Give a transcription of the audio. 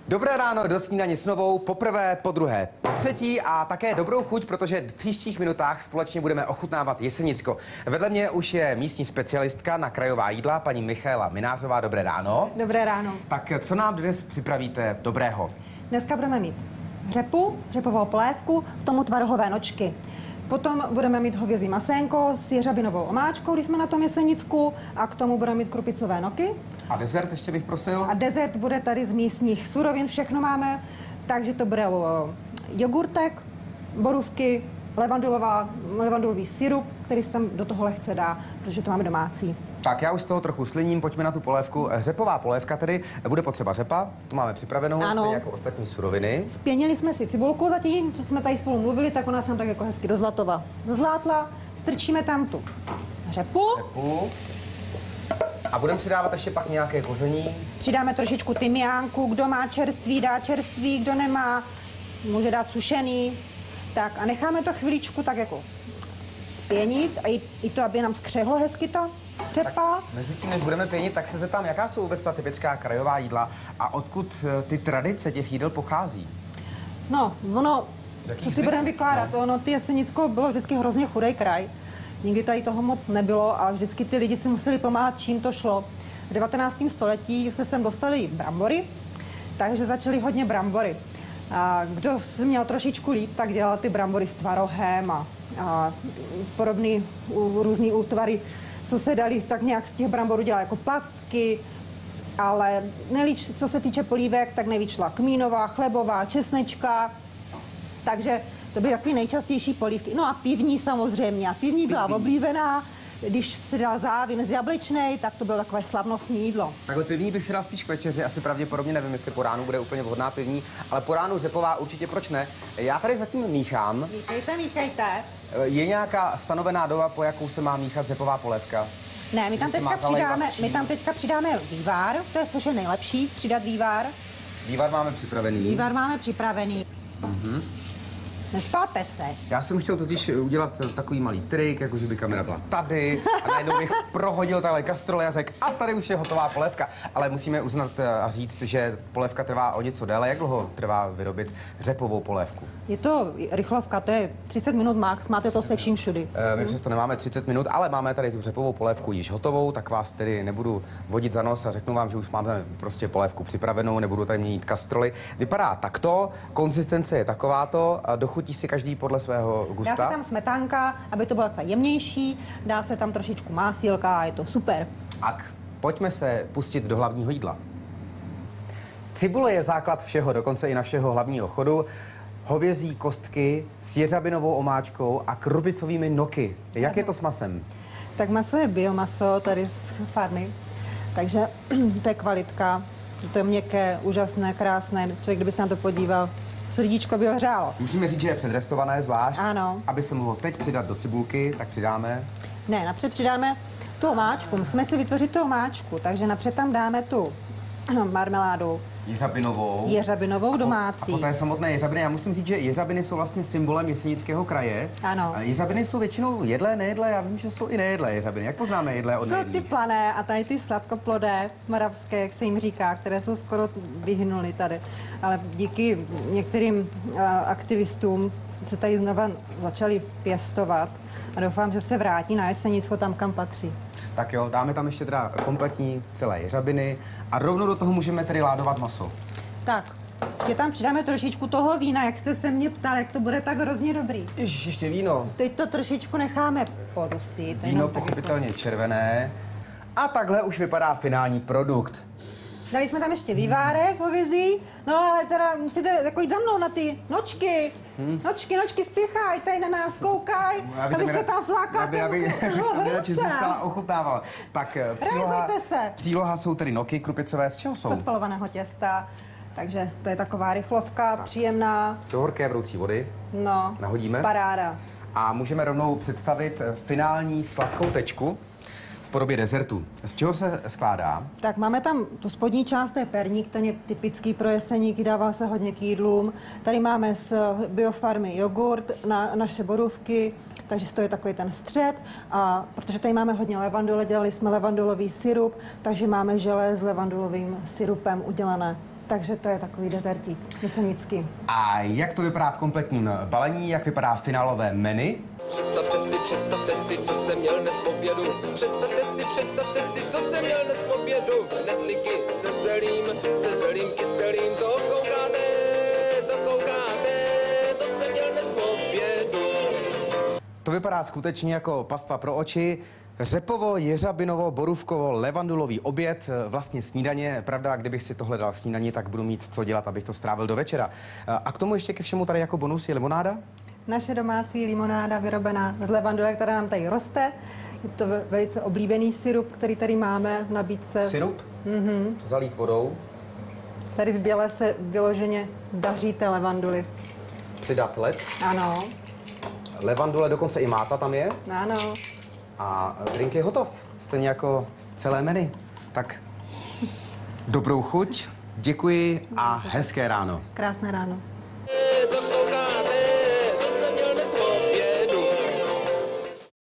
Dobré ráno do snídaně s Novou, poprvé, podruhé, potřetí a také dobrou chuť, protože v příštích minutách společně budeme ochutnávat Jesenicko. Vedle mě už je místní specialistka na krajová jídla, paní Michaela Minářová. Dobré ráno. Dobré ráno. Tak co nám dnes připravíte dobrého? Dneska budeme mít řepu, řepovou polévku, k tomu tvarohové nočky. Potom budeme mít hovězí masénko s jeřabinovou omáčkou, když jsme na tom Jesenicku, a k tomu budeme mít krupicové noky. A dezert ještě bych prosil? A dezert bude tady z místních surovin, všechno máme, takže to bude jogurtek, borůvky, levandulový sirup, který se tam do toho lehce dá, protože to máme domácí. Tak já už z toho trochu sliním, pojďme na tu polévku. Řepová polévka tedy, bude potřeba řepa, tu máme připravenou, stejně jako ostatní suroviny. Spěnili jsme si cibulku zatím, co jsme tady spolu mluvili, tak ona se nám tak jako hezky zlátla. Strčíme tam tu řepu. A budeme přidávat ještě pak nějaké kození. Přidáme trošičku tymiánku, kdo má čerstvý, dá čerstvý, kdo nemá, může dát sušený. Tak a necháme to chviličku tak jako spěnit a i to, aby nám skřehlo hezky ta řepa. Mezitím, než budeme pěnit, tak se zeptám, jaká jsou vůbec ta typická krajová jídla a odkud ty tradice těch jídel pochází? No, co si budeme vykládat, ty Jesenicko bylo vždycky hrozně chudej kraj. Nikdy tady toho moc nebylo a vždycky ty lidi si museli pomáhat, čím to šlo. V 19. století se sem dostali brambory, takže začaly hodně brambory. A kdo si měl trošičku líp, tak dělal ty brambory s tvarohem a podobný různý útvary, co se dali, tak nějak z těch bramborů dělal jako placky, ale nejlíp, co se týče polívek, tak nejvíc šla kmínová, chlebová, česnečka, takže to byly takové nejčastější polívky. No a pivní samozřejmě. A pivní byla oblíbená, když se dal závin z jablečnej, tak to bylo takové slavnostní jídlo. Takhle pivní bych si dal spíš k večeři, asi pravděpodobně, nevím, jestli po ránu bude úplně vhodná pivní, ale po ránu řepová určitě, proč ne? Já tady zatím míchám. Míchejte. Je nějaká stanovená doba, po jakou se má míchat řepová polévka? Ne, my tam teďka přidáme vývar, to je, což je nejlepší, přidat vývar. Vývar máme připravený. Nespáte se. Já jsem chtěl totiž udělat takový malý trik, jako že by kamera byla tady a najednou bych prohodil tahle kastrole a řekl, a tady už je hotová polévka. Ale musíme uznat a říct, že polévka trvá o něco déle. Jak dlouho trvá vyrobit řepovou polévku? Je to rychlovka, to je 30 minut max, máte to se vším všudy. My přesto nemáme 30 minut, ale máme tady tu řepovou polévku již hotovou, tak vás tedy nebudu vodit za nos a řeknu vám, že už máme prostě polévku připravenou, nebudu tady měnit kastroly. Vypadá takto, konzistence je takováto, dochutí si každý podle svého gusta. Dá se tam smetánka, aby to bylo takové jemnější, dá se tam trošičku másilka a je to super. Tak, pojďme se pustit do hlavního jídla. Cibule je základ všeho, dokonce i našeho hlavního chodu. Hovězí kostky s jeřabinovou omáčkou a krupicovými noky. Jak je to s masem? Tak maso je biomaso tady z farmy, takže to je kvalitka, to je měkké, úžasné, krásné. Člověk, kdyby se na to podíval, srdíčko by ho hřálo. Musíme říct, že je předrestované zvlášť. Ano. Aby se mohlo teď přidat do cibulky, tak přidáme. Ne, napřed přidáme tu omáčku. Musíme si vytvořit tu omáčku, takže napřed tam dáme tu marmeládu. Jeřabinovou domácí. A poté samotné jeřabiny. Já musím říct, že jeřabiny jsou vlastně symbolem Jesenického kraje. Ano. Jeřabiny jsou většinou jedlé, nejedlé. Já vím, že jsou i nejedlé jeřabiny. Jak poznáme jedlé od nejedlých? Jsou ty plané a tady ty sladkoplodé, moravské, jak se jim říká, které jsou skoro vyhnuly tady. Ale díky některým aktivistům se tady znova začali pěstovat a doufám, že se vrátí na Jesenicko tam, kam patří. Tak jo, dáme tam ještě teda kompletní celé jeřabiny a rovnou do toho můžeme tedy ládovat maso. Tak, ještě tam přidáme trošičku toho vína, jak jste se mě ptal, jak to bude tak hrozně dobrý. Ještě víno. Teď to trošičku necháme podusit. Víno pochopitelně červené. A takhle už vypadá finální produkt. Dali jsme tam ještě vývárek hovězí, no ale teda musíte jako jít za mnou na ty nočky. Nočky, spěchaj, tady na nás koukaj, abyste tam flákáte. Aby radši zůstala ochutnávala. Tak příloha jsou tedy noky krupicové, z čeho jsou? Z odpalovaného těsta, takže to je taková rychlovka, příjemná. Do horké vroucí vody. No, nahodíme. Paráda. A můžeme rovnou představit finální sladkou tečku v podobě dezertu. Z čeho se skládá? Tak máme tam tu spodní část, to je perník, ten je typický pro Jeseníky, dával se hodně k jídlům. Tady máme z biofarmy jogurt, naše borůvky, takže to je takový ten střed. A protože tady máme hodně levandule, dělali jsme levandulový sirup, takže máme želé s levandulovým sirupem udělané. Takže to je takový dezertík, jesenický. A jak to vypadá v kompletním balení, jak vypadá finálové menu? Představte si, co jsem měl dnes k obědu. Představte si, co jsem měl dnes k obědu. Knedlíky se zelím kyselým. To koukáte, to jsem měl dnes k obědu. To vypadá skutečně jako pastva pro oči. Řepovo, jeřabinovo, borůvkovo, levandulový oběd, vlastně snídaně. Pravda, kdybych si tohle dal snídaně, tak budu mít co dělat, abych to strávil do večera. A k tomu ještě ke všemu tady jako bonus je limonáda? Naše domácí limonáda vyrobená z levandule, která nám tady roste. Je to velice oblíbený sirup, který tady máme v nabídce. Sirup? Zalít vodou. Tady v Běle se vyloženě daří té levanduly. Přidat led. Ano, Levandule, dokonce i máta tam je. ano. A drink je hotov. Stejně jako celé menu. Tak dobrou chuť, děkuji a hezké ráno. Krásné ráno.